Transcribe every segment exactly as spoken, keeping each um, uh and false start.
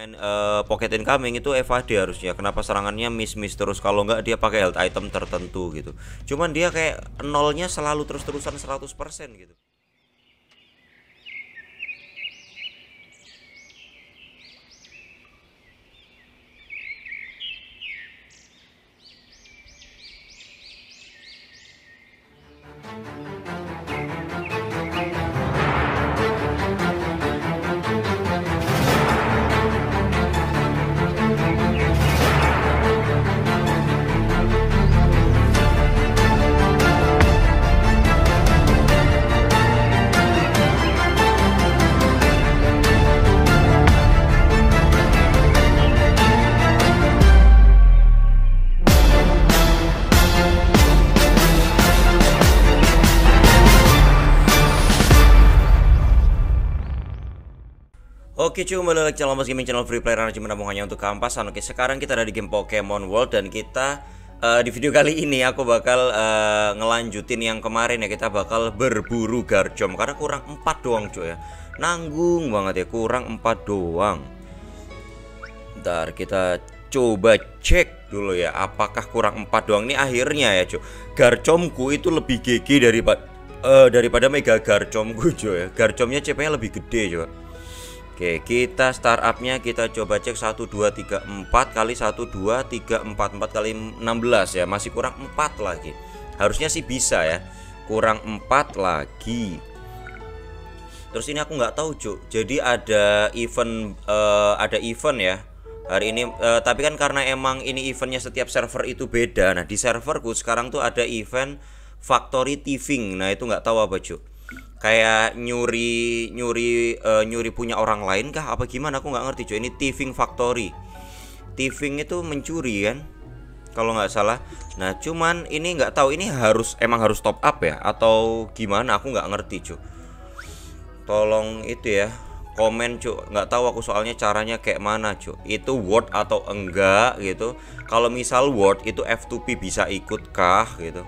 main uh, pocket incoming itu F A D harusnya. Kenapa serangannya miss-miss terus? Kalau nggak dia pakai health item tertentu gitu. Cuman dia kayak nolnya selalu terus-terusan seratus persen gitu. Oke cuy, kembali lagi channel Mas Gaming, channel free player yang cuma hanya untuk kampasan. Oke, sekarang kita ada di game Pokemon World dan kita uh, di video kali ini aku bakal uh, ngelanjutin yang kemarin ya. Kita bakal berburu Garchomp karena kurang empat doang cuy ya. Nanggung banget ya, kurang empat doang. Ntar kita coba cek dulu ya, apakah kurang empat doang. Ini akhirnya ya cuy, Garchompku itu lebih G G daripada uh, daripada Mega Garchompku cuy ya. Garchompnya C P nya lebih gede cuy. Oke, kita startupnya kita coba cek satu dua tiga empat kali satu dua tiga empat empat kali enam belas ya. Masih kurang empat lagi. Harusnya sih bisa ya. Kurang empat lagi. Terus ini aku nggak tahu cuk. Jadi ada event uh, ada event ya hari ini, uh, tapi kan karena emang ini eventnya setiap server itu beda. Nah di serverku sekarang tuh ada event Factory Thieving. Nah itu nggak tahu apa cuk. Kayak nyuri nyuri uh, nyuri punya orang lain kah apa gimana, aku nggak ngerti cuy. Ini thieving factory. Thieving itu mencuri kan kalau nggak salah. Nah cuman ini nggak tahu ini harus emang harus top up ya atau gimana, aku nggak ngerti cuy. Tolong itu ya komen cuy, nggak tahu aku soalnya caranya kayak mana cuy. Itu word atau enggak gitu. Kalau misal word itu F two P bisa ikut kah gitu.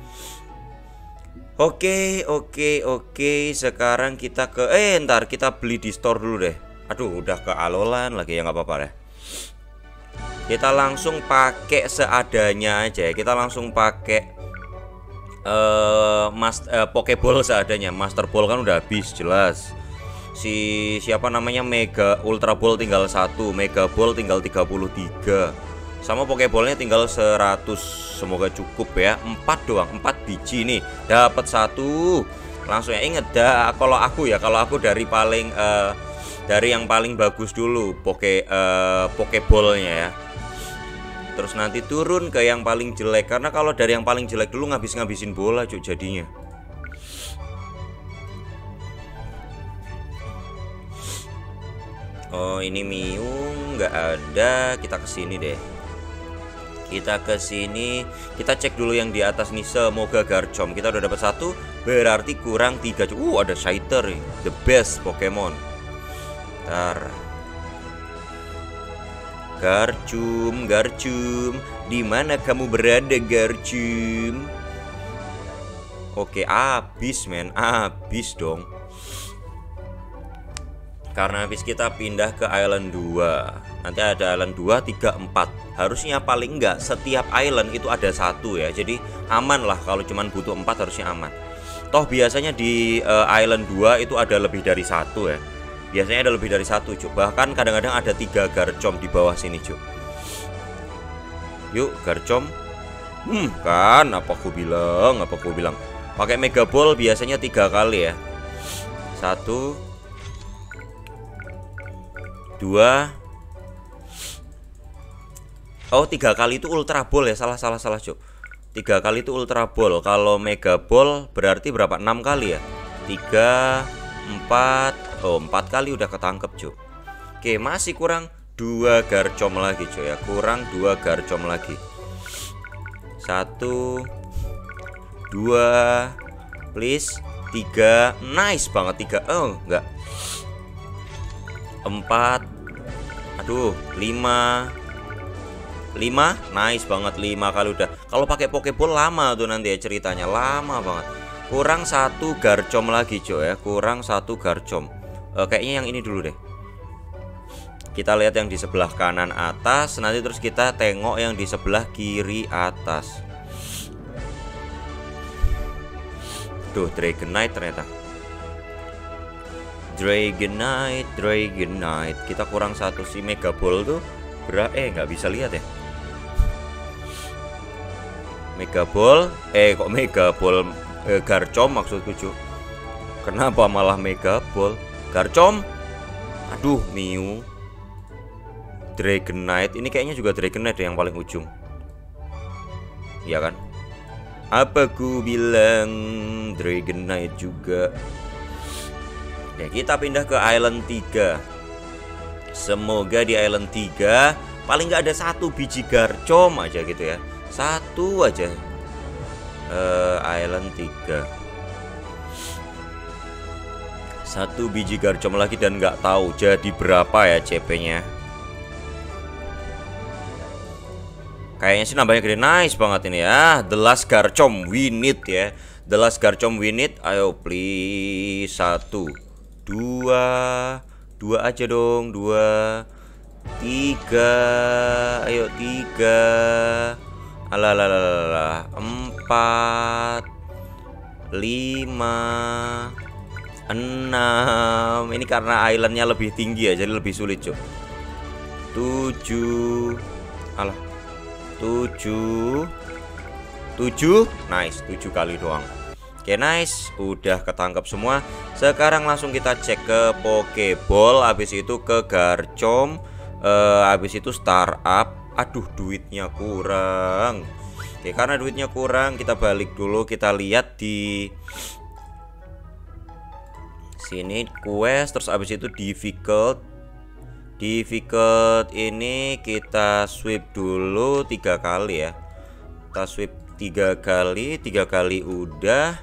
Oke oke oke, sekarang kita ke eh ntar kita beli di store dulu deh. Aduh udah ke Alolan lagi ya, nggak apa-apa deh. Kita langsung pakai seadanya aja ya. Kita langsung pakai uh, mas uh, Pokeball seadanya. Master Ball kan udah habis jelas. Si siapa namanya Mega Ultra Ball tinggal satu, Mega Ball tinggal tiga puluh tiga. Sama Pokeballnya tinggal seratus. Semoga cukup ya. Empat doang, empat biji nih. Dapat satu. Langsung ya, inget dah kalau aku ya, kalau aku dari paling uh, dari yang paling bagus dulu Poke uh, Pokeballnya ya. Terus nanti turun ke yang paling jelek. Karena kalau dari yang paling jelek dulu ngabis-ngabisin bola cuy jadinya. Oh ini Miung nggak ada. Kita kesini deh. Kita ke sini, kita cek dulu yang di atas nih. Semoga Garchomp kita udah dapat satu, berarti kurang tiga. Uh ada Scyther, the best Pokemon. Ntar Garchomp, Garchomp, di mana kamu berada Garchomp? Oke, abis men, abis dong. Karena habis kita pindah ke Island dua. Nanti ada Island dua, tiga, empat. Harusnya paling enggak setiap island itu ada satu ya. Jadi aman lah, kalau cuman butuh empat harusnya aman. Toh biasanya di uh, Island dua itu ada lebih dari satu ya. Biasanya ada lebih dari satu cuk. Bahkan kadang-kadang ada tiga Garchomp di bawah sini cuk. Yuk Garchomp. Hmm kan apa aku bilang, apa aku bilang. Pakai Mega Ball biasanya tiga kali ya. Satu, dua, oh tiga kali itu Ultra Ball ya, salah salah salah cuk. Tiga kali itu Ultra Ball. Kalau Mega Ball berarti berapa? Enam kali ya. Tiga, empat, oh empat kali udah ketangkep cuk. Oke masih kurang dua Garchomp lagi cuk ya. Kurang dua Garchomp lagi. Satu, dua, please, tiga, nice banget tiga. Oh enggak. Empat, aduh, lima, lima, nice banget lima kali udah. Kalau pakai Pokeball lama tuh nanti ya ceritanya, lama banget. Kurang satu Garchomp lagi cuy ya, kurang satu Garchomp. Uh, kayaknya yang ini dulu deh. Kita lihat yang di sebelah kanan atas, nanti terus kita tengok yang di sebelah kiri atas. Tuh, Dragonite ternyata. Dragonite, Dragonite. Kita kurang satu si Mega Ball tuh. Bra eh nggak bisa lihat ya. Mega Ball, eh kok Mega Ball eh, Garchomp maksudku cuy. Kenapa malah Mega Ball? Garchomp. Aduh, Mew. Dragonite, ini kayaknya juga Dragonite yang paling ujung. Iya kan? Apa ku bilang Dragonite juga. Ya, kita pindah ke Island tiga. Semoga di Island tiga paling nggak ada satu biji Garchomp aja gitu ya. Satu aja. uh, Island tiga. Satu biji Garchomp lagi dan nggak tahu jadi berapa ya C P-nya. Kayaknya sih nambahnya gede. Nice banget ini ya. The last Garchomp we need ya. The last Garchomp we need. Ayo please. Satu, dua, dua aja dong. Dua, tiga. Ayo tiga. Alalala. Empat, lima, enam. Ini karena islandnya lebih tinggi ya, jadi lebih sulit cok. Tujuh. Alah. Tujuh. Tujuh. Nice. Tujuh kali doang. Oke, nice. Udah ketangkep semua. Sekarang langsung kita cek ke Pokeball. Habis itu ke Garchomp. uh, Habis itu Startup. Aduh, duitnya kurang. Oke, karena duitnya kurang, kita balik dulu. Kita lihat di sini quest. Terus habis itu difficult. Difficult ini kita sweep dulu tiga kali ya. Kita sweep tiga kali, tiga kali udah.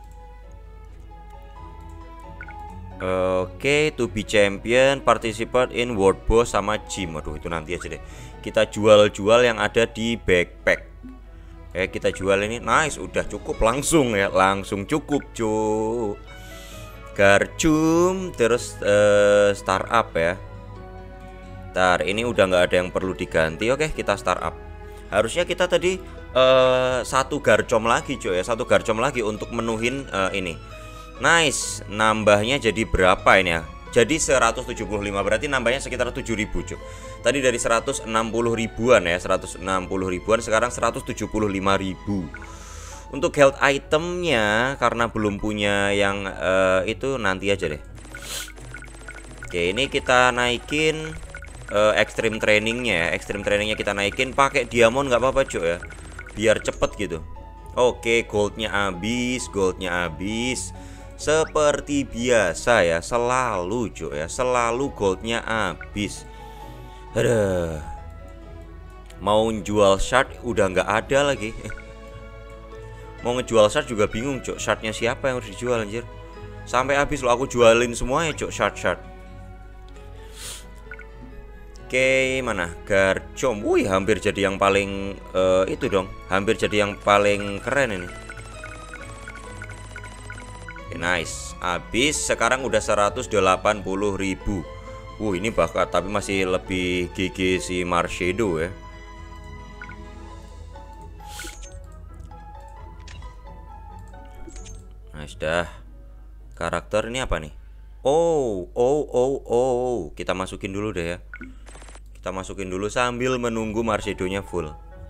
Oke, okay, to be champion, participate in world boss sama gym. Aduh, itu nanti aja deh. Kita jual-jual yang ada di backpack. Eh, kita jual ini. Nice, udah cukup langsung ya, langsung cukup cuy. Garchomp, terus uh, startup ya. Ntar ini udah nggak ada yang perlu diganti. Oke, kita startup. Harusnya kita tadi uh, satu Garchomp lagi cuy ya, satu Garchomp lagi untuk menuhin uh, ini. Nice, nambahnya jadi berapa ini ya? Jadi seratus tujuh puluh lima, berarti nambahnya sekitar tujuh ribu cuy. Tadi dari seratus enam puluh ribuan ya, seratus enam puluh ribuan, sekarang seratus tujuh puluh lima ribu. Untuk health itemnya karena belum punya yang uh, itu nanti aja deh. Oke, ini kita naikin uh, extreme trainingnya ya. Extreme trainingnya kita naikin pakai diamond nggak apa-apa cuy ya, biar cepet gitu. Oke, goldnya habis, goldnya habis. Seperti biasa ya, selalu cuy ya, selalu goldnya habis. Aduh, mau jual shard udah nggak ada lagi. Mau ngejual shard juga bingung cok, shardnya siapa yang harus dijual anjir. Sampai habis lo aku jualin semuanya cok, shard-shard. Oke, mana Garchomp. Wih, hampir jadi yang paling uh, itu dong, hampir jadi yang paling keren ini. Oke, nice. Habis sekarang udah seratus delapan puluh ribu. Wuh, ini bakat tapi masih lebih G G si Marshadow ya. Nice dah. Karakter ini apa nih? Oh, oh, oh, oh. Kita masukin dulu deh ya. Kita masukin dulu sambil menunggu Marshadow-nya full.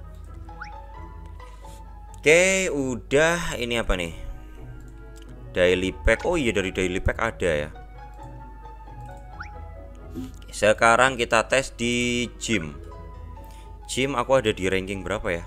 Oke, udah. Ini apa nih? Daily pack. Oh iya, dari daily pack ada ya. Sekarang kita tes di gym. Gym aku ada di ranking berapa ya?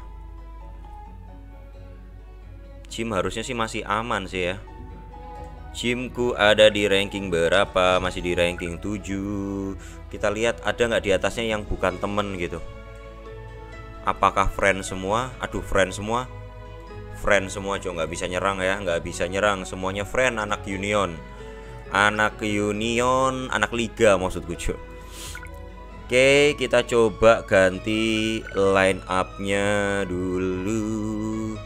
Gym harusnya sih masih aman sih ya. Gymku ada di ranking berapa? Masih di ranking tujuh. Kita lihat ada nggak di atasnya yang bukan temen gitu. Apakah friend semua? Aduh, friend semua. Friend semua cok, nggak bisa nyerang ya, nggak bisa nyerang. Semuanya friend, anak union. Anak union, anak liga maksudku cok. Oke, kita coba ganti line up-nya dulu.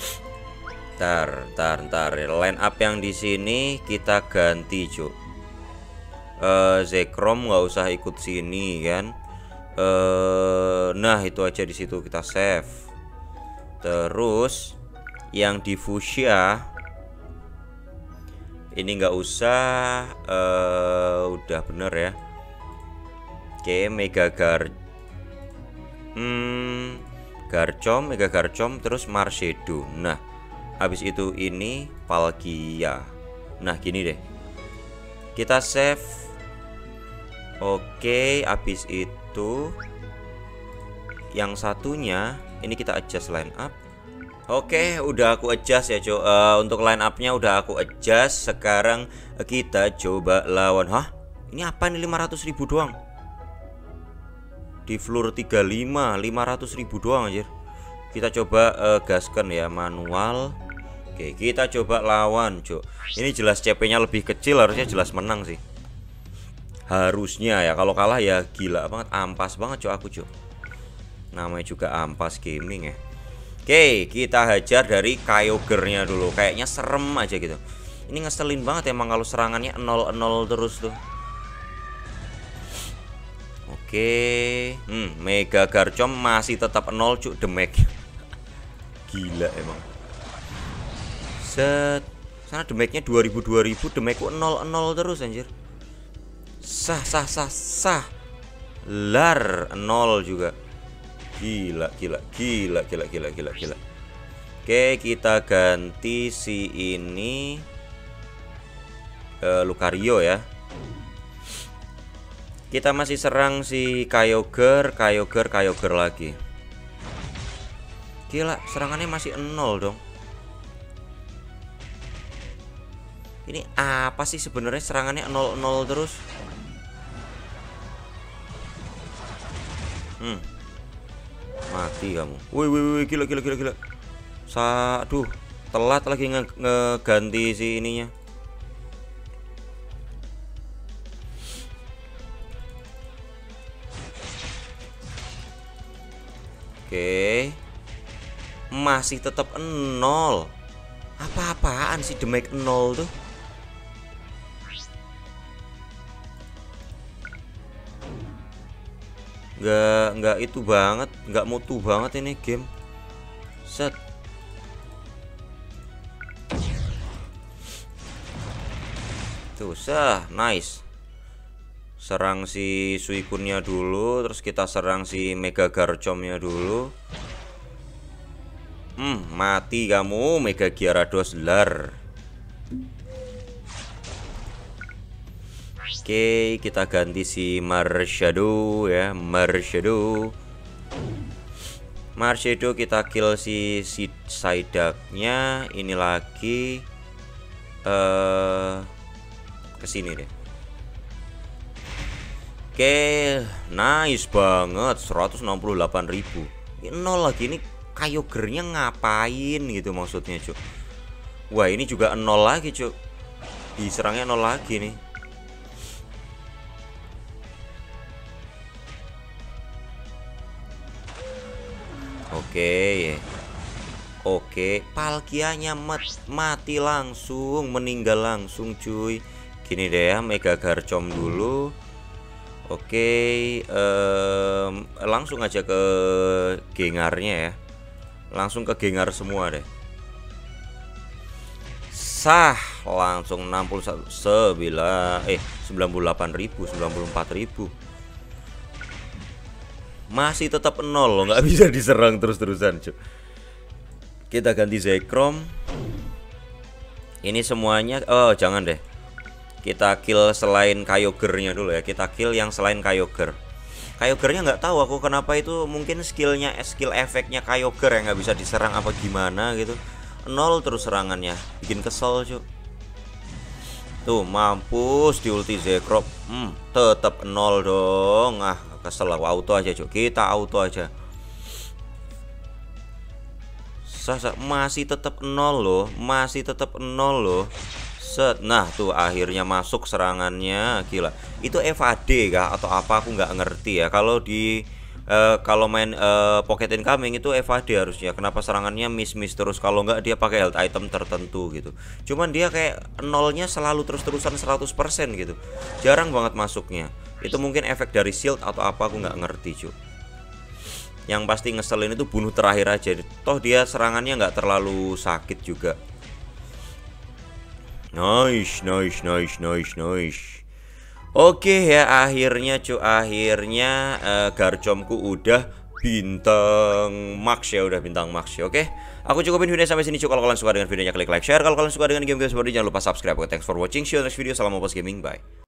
Ntar, ntar, ntar. Line up yang di sini kita ganti, cuk. uh, Zekrom nggak usah ikut sini kan. Uh, nah itu aja di situ kita save. Terus yang di Fuchsia ini nggak usah, uh, udah bener ya. Oke, Mega Gar, hmm, Garchomp, Mega Garchomp, terus Marshadow. Nah, habis itu ini Palkia. Nah, gini deh. Kita save. Oke, habis itu yang satunya ini kita adjust line up. Oke, udah aku adjust ya, Cok. Uh, untuk line up-nya udah aku adjust. Sekarang kita coba lawan. Hah? Ini apa nih, lima ratus ribu doang? Di floor tiga puluh lima, lima ratus ribu doang anjir. Kita coba uh, gaskan ya, manual. Oke, kita coba lawan, Cok. Ini jelas C P-nya lebih kecil, harusnya jelas menang sih. Harusnya ya, kalau kalah ya gila banget, ampas banget, Cok, aku, Cok. Namanya juga ampas gaming ya. Oke, kita hajar dari Kyogre-nya dulu. Kayaknya serem aja gitu. Ini ngeselin banget emang kalau serangannya nol nol terus tuh. Oke, hmm, Mega Garchomp masih tetap nol, Cuk, damage. Gila emang. Set. Sana damage-nya dua ribu dua ribu, damage-ku nol nol terus anjir. Sah sah sah sah. Lar nol juga. Gila, gila, gila, gila, gila, gila, gila. Oke, kita ganti si ini uh, Lucario ya. Kita masih serang si Kyogre, Kyogre, Kyogre lagi. Gila, serangannya masih nol dong. Ini apa sih sebenarnya serangannya nol nol terus? Hmm. Mati kamu. Wih, wih, wih, gila, gila, gila, gila. Sa, aduh, telat lagi nge ngeganti si ininya. Oke, masih tetap nol. Apa-apaan sih damage nol tuh? Nggak, nggak itu banget, nggak mutu banget ini game. Set. Tuh, sah, nice. Serang si Suikunnya dulu, terus kita serang si Mega Garchompnya dulu. Hmm, mati kamu, Mega Gyarados lar. Oke, kita ganti si Marshadow ya, Marshadow. Marshadow kita kill si si Psyduck-nya. Ini lagi uh, kesini deh. Oke, nice banget, seratus enam puluh delapan ribu. Ini nol lagi, ini Kyogre-nya ngapain gitu maksudnya, Cuk. Wah, ini juga nol lagi, Cuk. Diserangnya nol lagi nih. Oke, oke, Palkianya mati langsung, meninggal langsung, cuy. Gini deh ya, Mega Garchomp dulu. Oke, um, langsung aja ke Gengarnya ya, langsung ke Gengar semua deh. Sah, langsung enam puluh sembilan eh sembilan puluh delapan ribu, sembilan puluh empat ribu. Masih tetap nol loh, nggak bisa diserang terus-terusan, cuy. Kita ganti Zekrom. Ini semuanya, oh jangan deh. Kita kill selain Kyogre-nya dulu ya. Kita kill yang selain Kyogre. Kyogre-nya nggak tahu aku kenapa itu, mungkin skillnya, skill efeknya Kyogre yang nggak bisa diserang apa gimana gitu. Nol terus serangannya, bikin kesel, cuy. Tuh, mampus di ulti Zekrom. Hmm, tetap nol dong. Ah, kesel aku, auto aja, Cuk. Kita auto aja. Sasa masih tetap nol loh, masih tetap nol loh. Set. Nah, tuh akhirnya masuk serangannya. Gila. Itu F A D kah atau apa, aku nggak ngerti ya. Kalau di uh, kalau main uh, pocket incoming itu evade harusnya. Kenapa serangannya miss-miss terus? Kalau nggak dia pakai health item tertentu gitu. Cuman dia kayak nolnya selalu terus-terusan seratus persen gitu. Jarang banget masuknya. Itu mungkin efek dari shield atau apa, aku nggak ngerti cuy. Yang pasti ngeselin itu bunuh terakhir aja. Toh dia serangannya nggak terlalu sakit juga. Nice, nice, nice, nice, nice. Oke ya, akhirnya cu, akhirnya uh, Garchomku udah bintang max ya, udah bintang max ya. Oke, aku cukupin video sampai sini cu. Kalau kalian suka dengan videonya klik like, share. Kalau kalian suka dengan game-game seperti ini jangan lupa subscribe. Oke, thanks for watching. See you next video. Salam Opus Gaming. Bye.